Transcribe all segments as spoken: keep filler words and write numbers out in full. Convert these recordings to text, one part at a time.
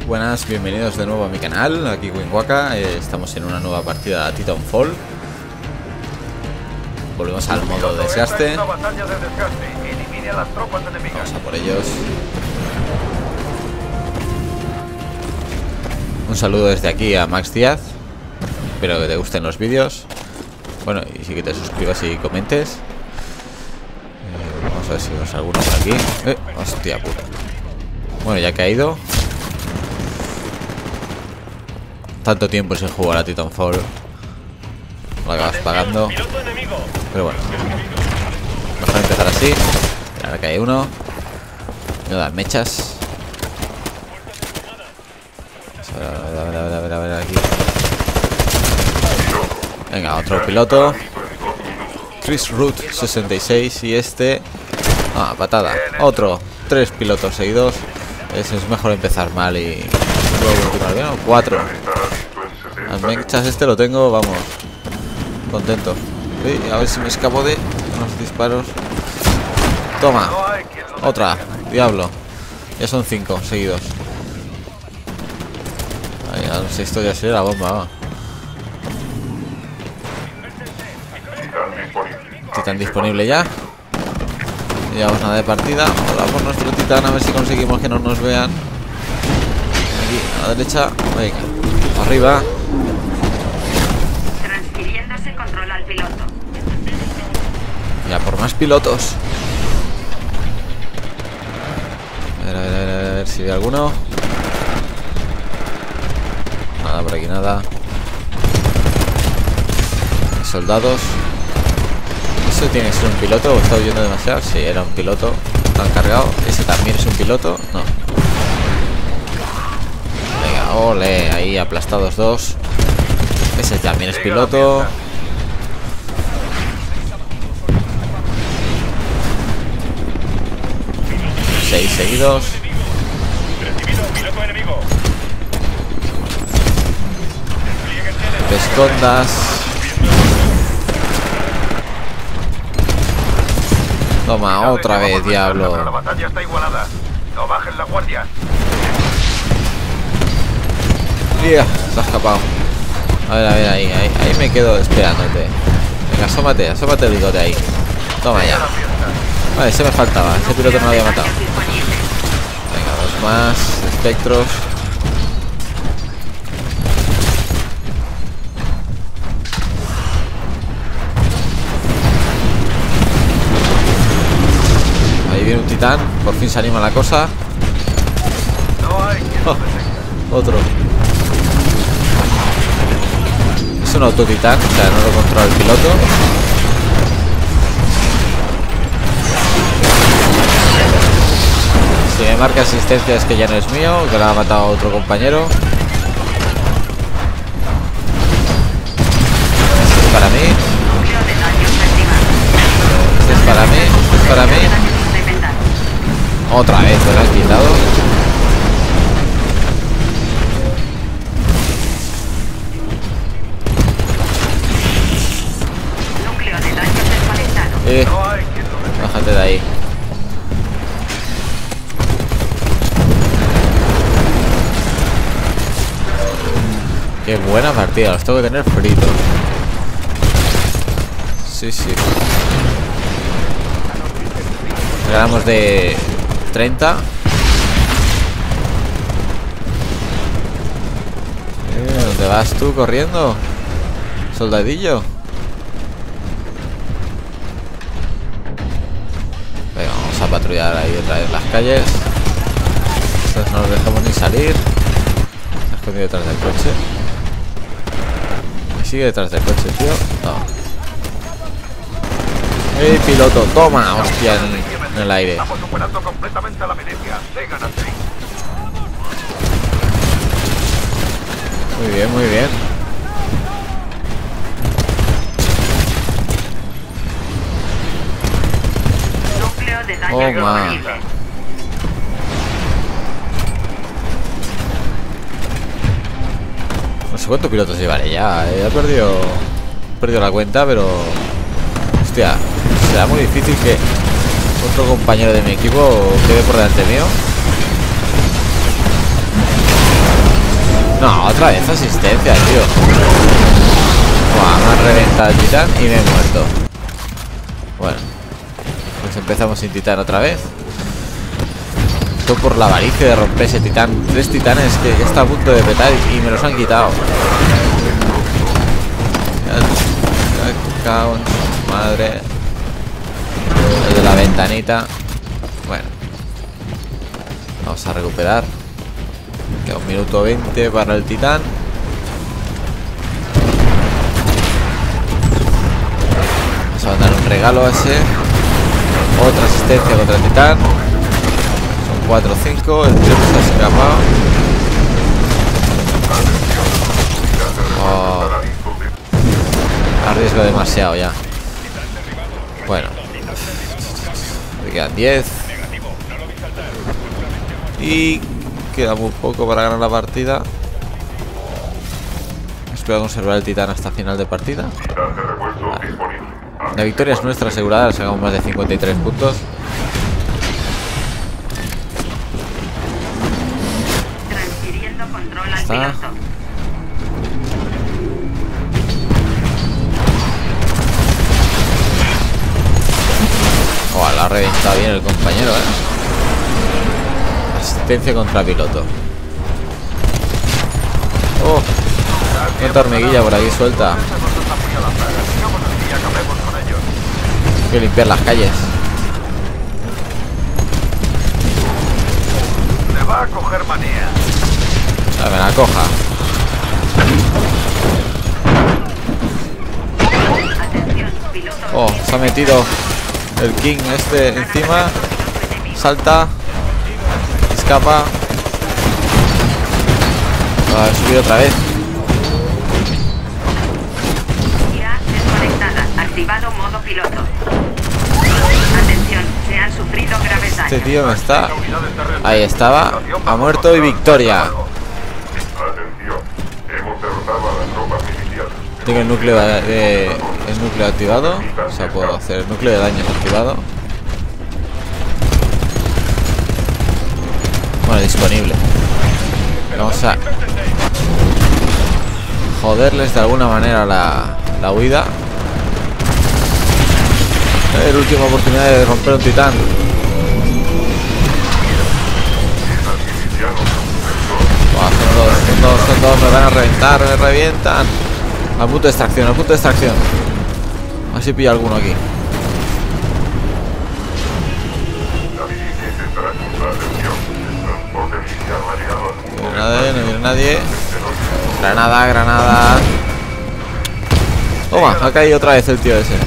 Buenas, bienvenidos de nuevo a mi canal, aquí Winwaka. eh, Estamos en una nueva partida de Titanfall. Volvemos al modo desgaste. Vamos a por ellos. Un saludo desde aquí a Max Díaz. Espero que te gusten los vídeos. Bueno, y sí que te suscribas y comentes. eh, Vamos a ver si vemos alguno por aquí. eh, Hostia puta. Bueno, ya ha caído. Tanto tiempo sin jugar a Titanfall, lo acabas pagando. Pero bueno, mejor empezar así. Ahora cae uno. No da mechas. A ver, a ver, a ver, a ver, a ver, aquí. Venga, otro piloto. Chris Root sesenta y seis. Y este. Ah, patada. Otro. Tres pilotos seguidos. Es, es mejor empezar mal y luego continuar bien. Cuatro. Las mechas este lo tengo, vamos, contento. Sí, a ver si me escapo de unos disparos. Toma. Otra. Diablo. Ya son cinco seguidos. Ay, ya no sé, esto ya sería la bomba, va. Titán disponible ya. Llevamos nada de partida. Vamos por nuestro titán a ver si conseguimos que no nos vean. Aquí, a la derecha. Venga. Arriba. Transfiriéndose control al piloto. Ya por más pilotos. A ver, a ver, a ver, a ver si hay alguno. Nada por aquí, nada. Soldados. ¿Eso tiene que ser un piloto? ¿O he estado oyendo demasiado? Sí, era un piloto. ¿Lo han cargado? ¿Ese también es un piloto? No. Venga, ole, ahí aplastados dos. Ese también es piloto. Seis seguidos. Te escondas. Toma, otra vez, diablo. La batalla está igualada. No bajen la guardia. Yeah, se ha escapado. A ver, a ver, ahí, ahí, ahí me quedo esperándote. Venga, asómate, asómate el bigote ahí. Toma ya. Vale, ese me faltaba, ese piloto no lo había matado. Venga, dos más, espectros. Ahí viene un titán, por fin se anima la cosa. Oh, otro. Es un autotitán, o sea, no lo controla el piloto. Si me marca asistencia es que ya no es mío, que lo ha matado a otro compañero. Este es para mí. Este es para mí, este es para mí. Otra vez, me lo han quitado. Eh, bájate de ahí. Qué buena partida, los tengo que tener fritos. Sí, sí. Ganamos de treinta. Eh, ¿dónde vas tú corriendo? Soldadillo. Venga, vamos a patrullar ahí otra vez las calles. Estos no los dejamos ni salir. Se ha escondido detrás del coche. ¿Me sigue detrás del coche, tío? No. ¡Ey, piloto! ¡Toma! ¡Hostia! En, en el aire. Estamos superando completamente a la Venecia. Sigan así. Muy bien, muy bien. Núcleo de daño Toma. irreversible. No sé cuántos pilotos llevaré ya. eh. He perdido, he perdido la cuenta, pero... Hostia, será muy difícil que otro compañero de mi equipo quede por delante mío. No, otra vez asistencia, tío. Buah, me han reventado el titán y me he muerto. Bueno, pues empezamos sin titán otra vez. Esto por la avaricia de romper ese titán. Tres titanes que ya está a punto de petar y me los han quitado. Ya, cago en su madre. El de la ventanita. Bueno, vamos a recuperar. Queda un minuto veinte para el titán. Vamos a mandar un regalo a ese. Otra asistencia contra el titán. Son cuatro o cinco. El tío se ha escapado. Oh. Arriesgo demasiado ya. Bueno, me quedan diez. Y queda muy poco para ganar la partida. Espero conservar el titán hasta final de partida. Vale. La victoria es nuestra asegurada. Sacamos más de cincuenta y tres puntos. Transfiriendo control al Está. piloto. Oh, la ha reventado bien el compañero, eh. Asistencia contra piloto. Oh, cuánta hormiguilla por aquí suelta. Hay que limpiar las calles. Me va a coger manía. A ver, la coja. Atención, piloto. Oh, se ha metido el King este encima. Salta. Escapa. Ah, he subido otra vez. Ya desconectada. Activado modo piloto. Atención, se han sufrido graves daños. Este tío me está. Ahí estaba. Ha muerto y victoria. Atención, hemos derrotado a las tropas milicianas. Tengo el núcleo de, de- el núcleo activado. O sea, puedo hacer el núcleo de daños activado. Bueno, disponible. Vamos a joderles de alguna manera la, la huida. Es la última oportunidad de romper un titán. Buah, son dos, son dos, son dos, me van a reventar, me revientan. Al punto de extracción, al punto de extracción. A ver si pillo alguno aquí. No viene nadie, no viene nadie. Granada, granada. Toma, ha caído otra vez el tío ese.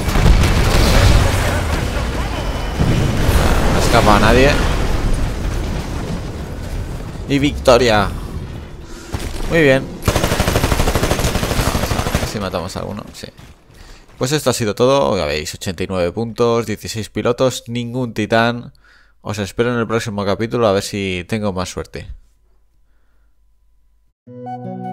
No ha escapado nadie. Y victoria. Muy bien. Vamos a ver si matamos a alguno. Sí. Pues esto ha sido todo. Ya veis, ochenta y nueve puntos, dieciséis pilotos, ningún titán. Os espero en el próximo capítulo a ver si tengo más suerte.